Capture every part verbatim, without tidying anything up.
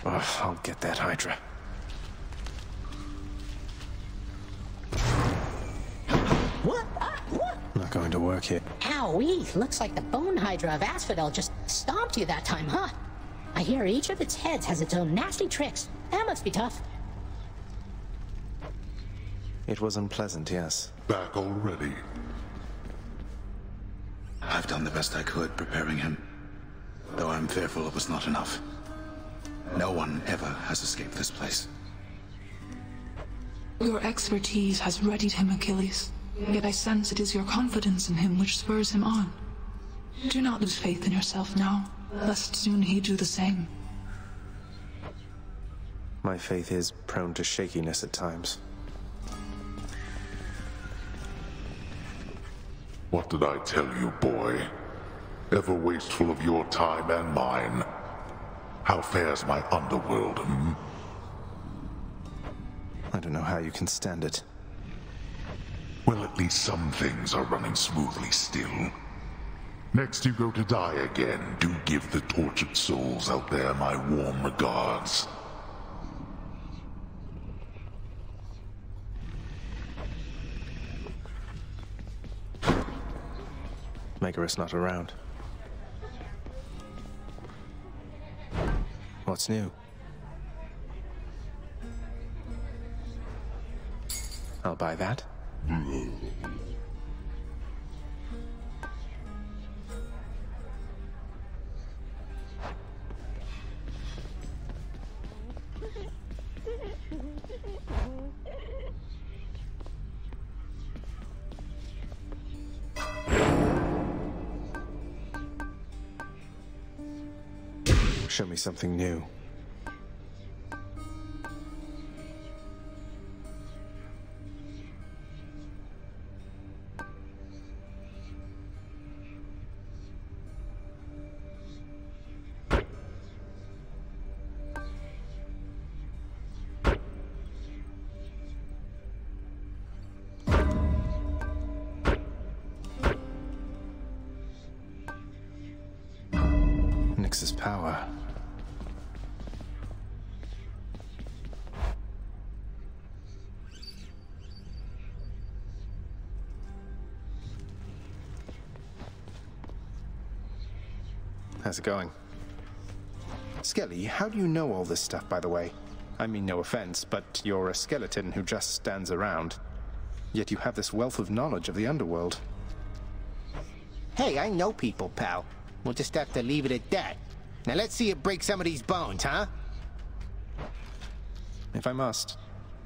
Oh, I'll get that Hydra. What? Uh, what? Not going to work here. Owie, looks like the bone Hydra of Asphodel just stomped you that time, huh? I hear each of its heads has its own nasty tricks. That must be tough. It was unpleasant, yes. Back already? I've done the best I could preparing him, though I'm fearful it was not enough. No one ever has escaped this place. Your expertise has readied him, Achilles. Yet I sense it is your confidence in him which spurs him on. Do not lose faith in yourself now, lest soon he do the same. My faith is prone to shakiness at times. What did I tell you, boy? Ever wasteful of your time and mine. How fares my underworld, hmm? I don't know how you can stand it. Well, at least some things are running smoothly still. Next you go to die again, do give the tortured souls out there my warm regards. Megaris not around. What's new? I'll buy that. Show me something new. Nyx's power. How's it going? Skelly, how do you know all this stuff, by the way? I mean, no offense, but you're a skeleton who just stands around. Yet you have this wealth of knowledge of the underworld. Hey, I know people, pal. We'll just have to leave it at that. Now let's see you break some of these bones, huh? If I must.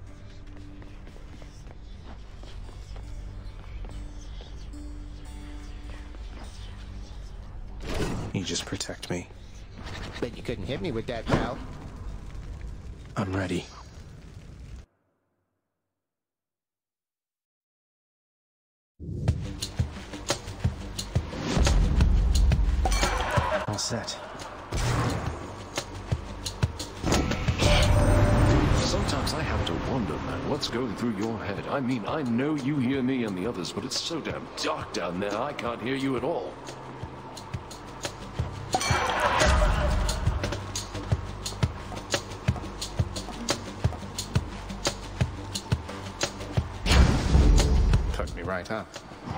You just protect me. Bet you couldn't hit me with that, pal. I'm ready. All set. Sometimes I have to wonder, man, what's going through your head. I mean, I know you hear me and the others, but it's so damn dark down there, I can't hear you at all. Took me right up.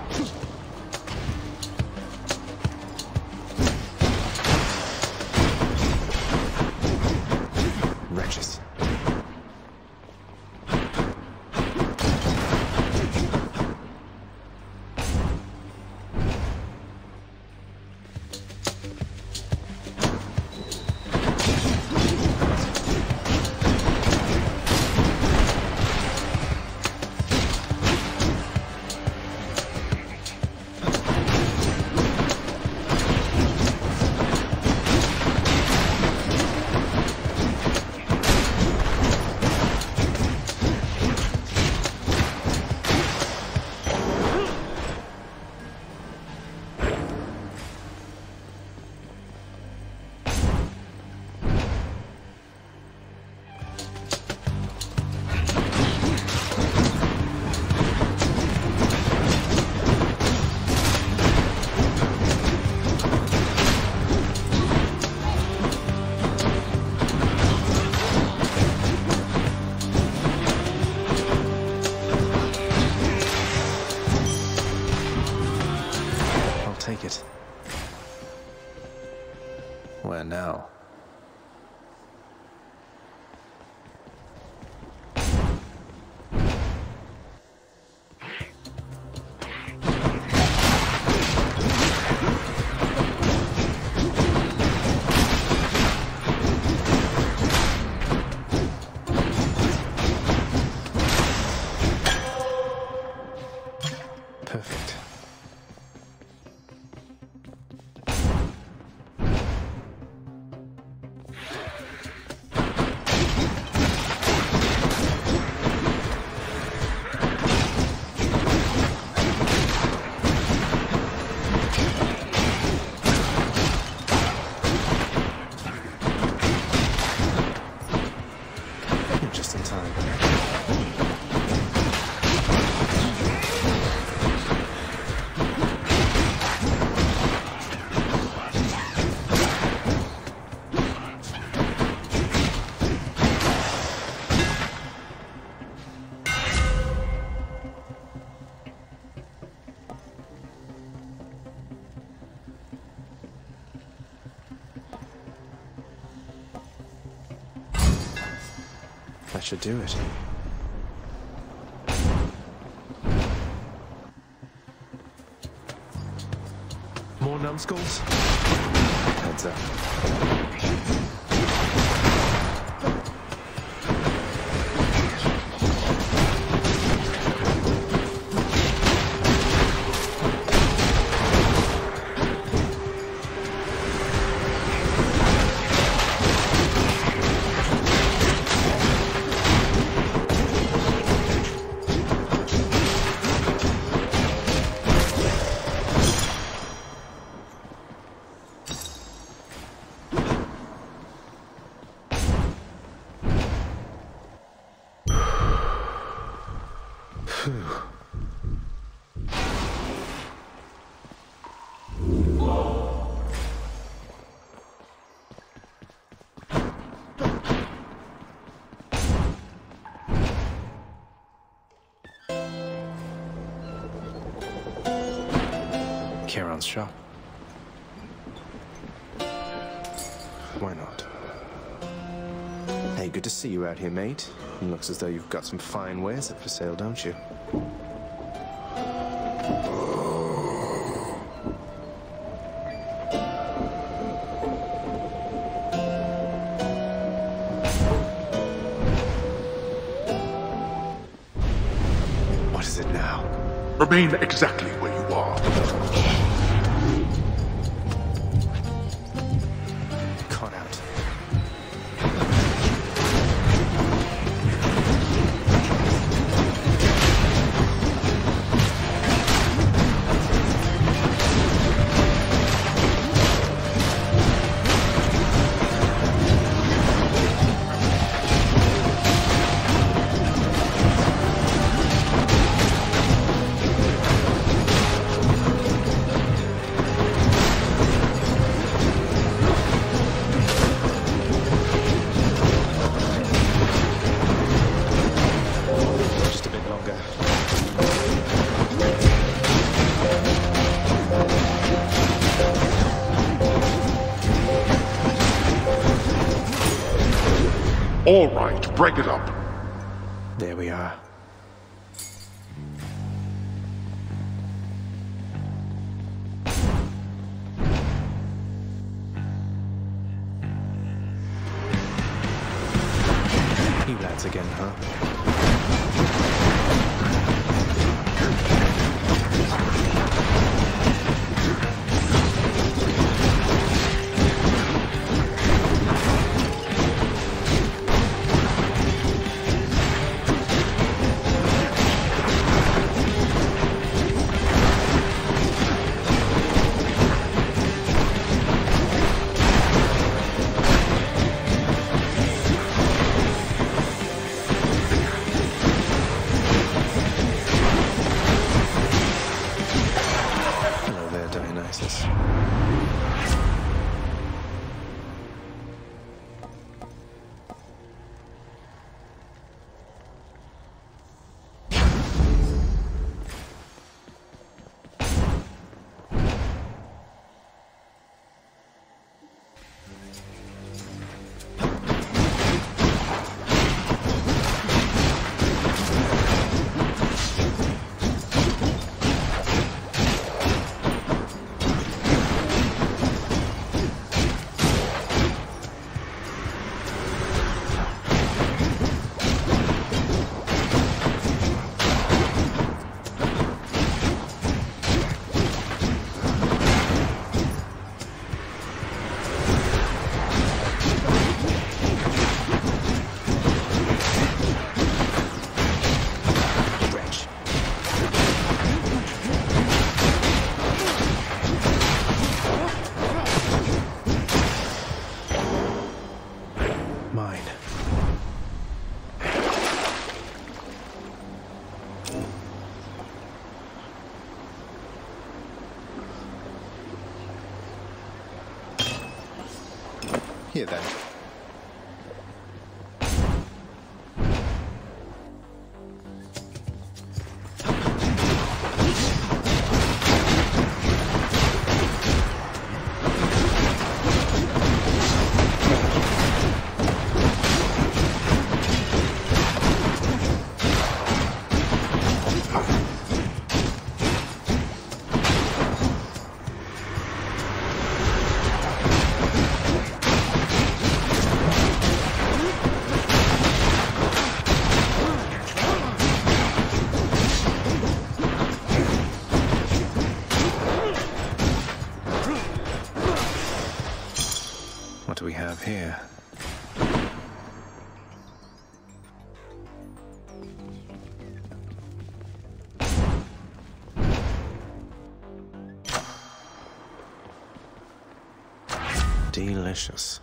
Wretches. it. Where now? Perfect. You're just in time. That should do it. More numbskulls? Heads up. Kieran's shop. Why not? Hey, good to see you out here, mate. It looks as though you've got some fine wares up for sale, don't you? What is it now? Remain exactly where you are. Caught out. All right, break it up. There we are. You lads again, huh? Here then. What do we have here? Delicious.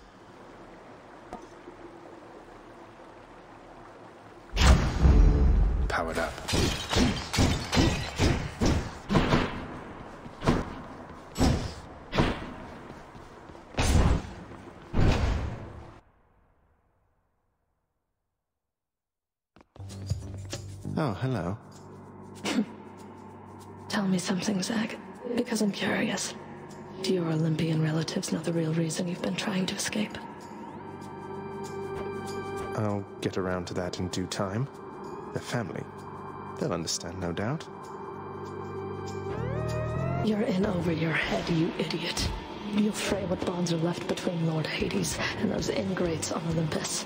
Powered up. Oh, hello. Tell me something, Zach, because I'm curious. Do your Olympian relatives know the real reason you've been trying to escape? I'll get around to that in due time. They're family. They'll understand, no doubt. You're in over your head, you idiot. You fray what bonds are left between Lord Hades and those ingrates on Olympus.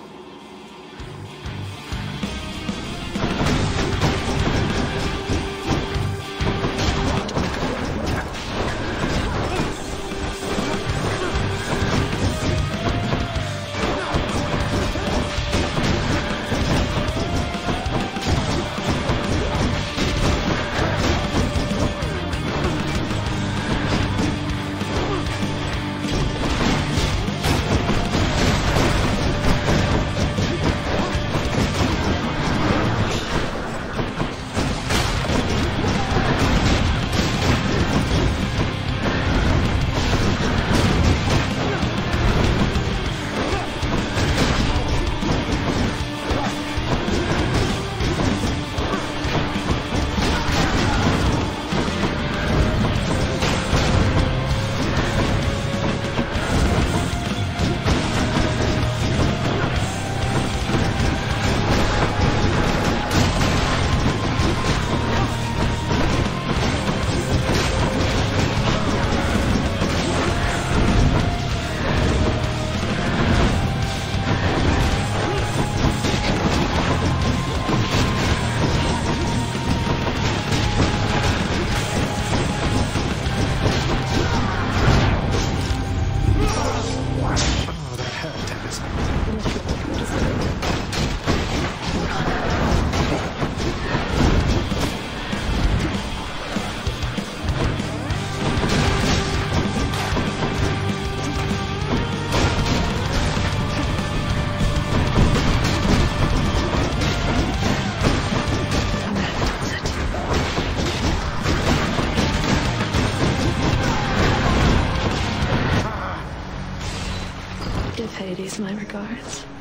Give Hades my regards.